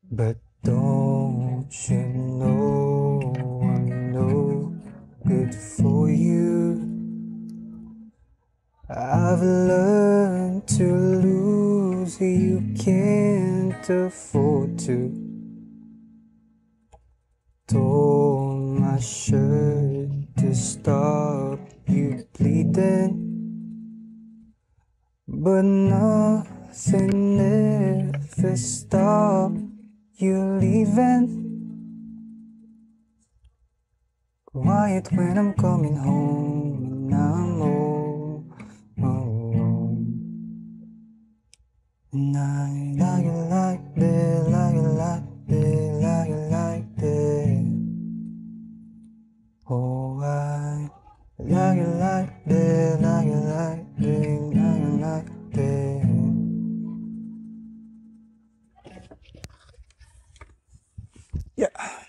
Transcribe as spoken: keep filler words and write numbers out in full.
But don't you know I'm no good for you? I've learned to lose, you can't afford to. Torn my shirt to stop you bleeding, but nothing ever stopped you leaving. Quiet when I'm coming home, and I'm all alone. And I like it like that, like it like that, like it like that. Oh, I like it like that, like it like that, like it like that. Yeah.